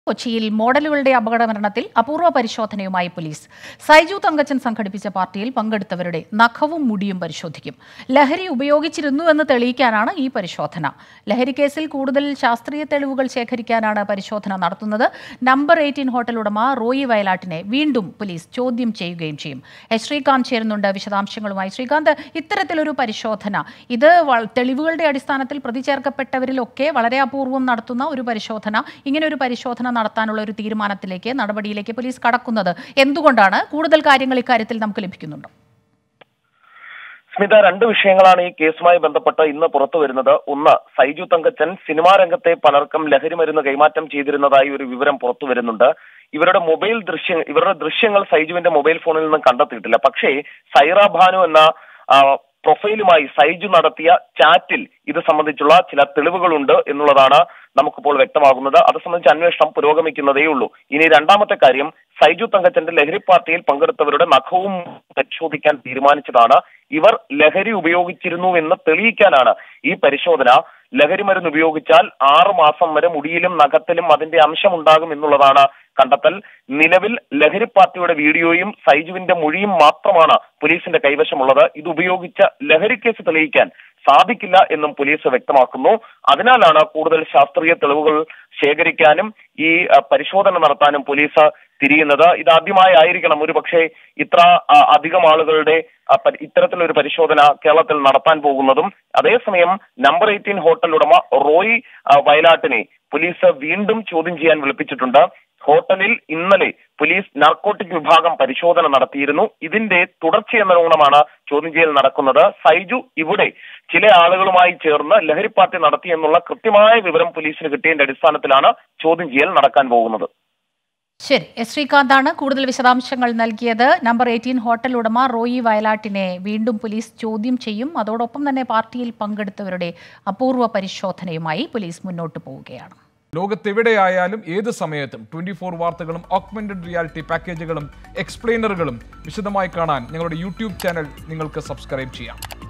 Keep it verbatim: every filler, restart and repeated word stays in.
കൊച്ചിയിൽ മോഡലുകളുടെ അപകടമരണത്തിൽ അപൂർവ പരിശോധനയുമായി പോലീസ്. സൈജു തങ്കച്ചൻ സംഘടിപ്പിച്ച പാർട്ടിയിൽ പങ്കെടുത്തവരുടെ നഖവും മുടിയും പരിശോധിക്കും. ലഹരി ഉപയോഗിച്ചിരുന്നുവെന്ന് തെളിയിക്കാനാണ് ഈ പരിശോധന. ലഹരി കേസിൽ കൂടുതൽ ശാസ്ത്രീയ തെളിവുകൾ ശേഖരിക്കാനാണ് പരിശോധന നടത്തുന്നത്. നമ്പർ എയ്റ്റീൻ ഹോട്ടൽ ഉടമ റോയി വയലാട്ടിനെ വീണ്ടും പോലീസ് ചോദ്യം ചെയ്യുകയും ചെയ്യും. എസ് ശ്രീകാന്ത് ചേരുന്നുണ്ട് വിശദാംശങ്ങളുമായി. ശ്രീകാന്ത്, ഇത്തരത്തിലൊരു പരിശോധന ഇത് തെളിവുകളുടെ അടിസ്ഥാനത്തിൽ പ്രതി ചേർക്കപ്പെട്ടവരിലൊക്കെ വളരെ അപൂർവം നടത്തുന്ന ഒരു പരിശോധന, ഇങ്ങനെ ഒരു പരിശോധന നടത്താനുള്ള ഒരു തീരുമാനത്തിലേക്ക് നടപടിയിലേക്ക് പോലീസ് കടക്കുന്നത് എന്തുകൊണ്ടാണ്? കൂടുതൽ കാര്യങ്ങൾ ഇക്കാര്യത്തിൽ നമുക്ക് ലഭിക്കുന്നുണ്ടോ? സ്മിത, രണ്ട് വിഷയങ്ങളാണ് ഈ കേസുമായി ബന്ധപ്പെട്ട് ഇന്ന് പുറത്തു വരുന്നത്. ഒന്ന്, സൈജു തങ്കച്ചൻ സിനിമാ രംഗത്തെ പലർക്കും ലഹരി മരുന്ന് കൈമാറ്റം ചെയ്തിരുന്നതായി ഒരു വിവരം പുറത്തു വരുന്നുണ്ട്. ഇവരുടെ മൊബൈൽ ദൃശ്യ ഇവരുടെ ദൃശ്യങ്ങൾ സൈജുവിന്റെ മൊബൈൽ ഫോണിൽ നിന്ന് കണ്ടെത്തിയിട്ടില്ല. പക്ഷേ സൈറ ഭാനു എന്ന പ്രൊഫൈലുമായി സൈജു നടത്തിയ ചാറ്റിൽ ഇത് സംബന്ധിച്ചുള്ള ചില തെളിവുകളുണ്ട് എന്നുള്ളതാണ് നമുക്കിപ്പോൾ വ്യക്തമാകുന്നത്. അത് സംബന്ധിച്ച് അന്വേഷണം പുരോഗമിക്കുന്നതേ ഉള്ളൂ. ഇനി രണ്ടാമത്തെ കാര്യം, സൈജു തങ്കച്ചന്റെ ലഹരി പാർട്ടിയിൽ പങ്കെടുത്തവരുടെ നഖവും പരിശോധിക്കാൻ തീരുമാനിച്ചതാണ്. ഇവർ ലഹരി ഉപയോഗിച്ചിരുന്നു എന്ന് തെളിയിക്കാനാണ് ഈ പരിശോധന. ലഹരി മരുന്ന് ഉപയോഗിച്ചാൽ ആറു മാസം വരെ മുടിയിലും നഖത്തിലും അതിന്റെ അംശമുണ്ടാകും എന്നുള്ളതാണ് കണ്ടെത്തൽ. നിലവിൽ ലഹരി പാർട്ടിയുടെ വീഡിയോയും സൈജുവിന്റെ മൊഴിയും മാത്രമാണ് പോലീസിന്റെ കൈവശമുള്ളത്. ഇത് ഉപയോഗിച്ച ലഹരി കേസ് തെളിയിക്കാൻ സാധിക്കില്ല എന്നും പോലീസ് വ്യക്തമാക്കുന്നു. അതിനാലാണ് കൂടുതൽ ശാസ്ത്രീയ തെളിവുകൾ ശേഖരിക്കാനും ഈ പരിശോധന നടത്താനും പോലീസ് തിരിയുന്നത്. ഇതാദ്യമായി ആയിരിക്കണം ഒരു പക്ഷേ ഇത്ര അധികം ആളുകളുടെ ഇത്തരത്തിലൊരു പരിശോധന കേരളത്തിൽ നടത്താൻ പോകുന്നതും. അതേസമയം നമ്പർ എയ്റ്റീൻ ഹോട്ടൽ ഉടമ റോയി വയലാട്ടിനെ പോലീസ് വീണ്ടും ചോദ്യം ചെയ്യാൻ വിളിപ്പിച്ചിട്ടുണ്ട്. ഹോട്ടലിൽ ഇന്നലെ പോലീസ് നാർക്കോട്ടിക് വിഭാഗം പരിശോധന നടത്തിയിരുന്നു. ഇതിന്റെ തുടർച്ചയെന്നോണമാണ് ചോദ്യം ചെയ്യൽ നടക്കുന്നത്. സൈജു ഇവിടെ ചില ആളുകളുമായി ചേർന്ന് ലഹരി പാർട്ടി നടത്തി എന്നുള്ള കൃത്യമായ വിവരം പോലീസിന് കിട്ടിയതിന്റെ അടിസ്ഥാനത്തിലാണ് ചോദ്യം ചെയ്യൽ നടക്കാൻ പോകുന്നത്. ശരി, എസ് ശ്രീകാന്താണ് കൂടുതൽ വിശദാംശങ്ങൾ നൽകിയത്. നമ്പർ എയ്റ്റീൻ ഹോട്ടൽ ഉടമ റോയി വയലാട്ടിനെ വീണ്ടും പോലീസ് ചോദ്യം ചെയ്യും. അതോടൊപ്പം തന്നെ പാർട്ടിയിൽ പങ്കെടുത്തവരുടെ അപൂർവ പരിശോധനയുമായി പോലീസ് മുന്നോട്ട് പോവുകയാണ്. ലോകത്തെവിടെയായാലും ഏത് സമയത്തും ട്വന്റി ഫോർ വാർത്തകളും ഓഗ്മെന്റഡ് റിയാലിറ്റി പാക്കേജുകളും എക്സ്പ്ലെയിനറുകളും വിശദമായി കാണാൻ ഞങ്ങളുടെ യൂട്യൂബ് ചാനൽ നിങ്ങൾക്ക് സബ്സ്ക്രൈബ് ചെയ്യാം.